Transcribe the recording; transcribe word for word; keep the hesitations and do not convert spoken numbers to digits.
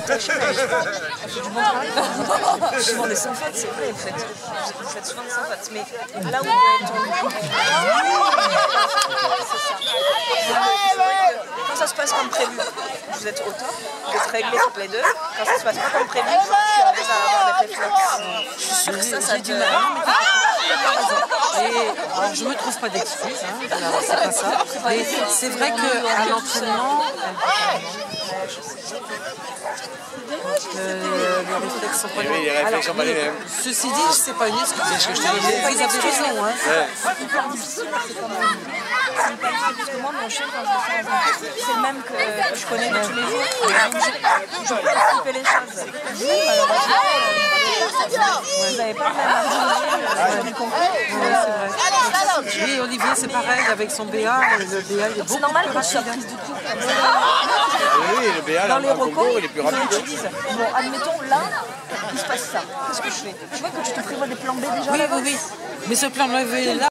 ta chaîne, elle est pas... Elle fait du bon travail. Souvent des sans fautes, c'est vrai, vous faites, vous faites souvent des sans fautes. Mais là où on est tourné, c'est ça. Quand ça se passe comme prévu, vous êtes au top, vous êtes réglés toutes les deux. Quand ça se passe pas comme prévu, tu arrives à avoir des réflexes. Je suis sûre que ça, ça j'ai du mal. Et alors, je me trouve pas d'excuses, hein, c'est pas ça. Mais c'est vrai qu'à l'entraînement, euh, les réflexes sont pas les mêmes. Oui, les réflexes sont pas les mêmes. Ceci dit, c'est pas une excuse. C'est ce que je te disais. Ils avaient raison. Hein. Ouais. c'est hyper difficile, c'est quand même... C'est hyper difficile parce que moi, mon chien, quand je le fais dans un cours, c'est le même que, que je connais de tous les jours. Donc, je, je peux expliquer les choses. Malheureusement, vous n'avez pas le même avis, vous avez compris. Oui, c'est vrai. Oui, Olivier, c'est pareil avec son B A. Le B A, il est beaucoup C'est normal plus quand je rapide. suis prise de tout comme ça. Oui, le B A, Dans là, les en recours, concours, il est plus ils rapide. utilisent. Bon, admettons, là, il se passe ça. Qu'est-ce que je fais? Tu vois que tu te prévois des plans B déjà? Oui, oui, oui. Mais ce plan levé là.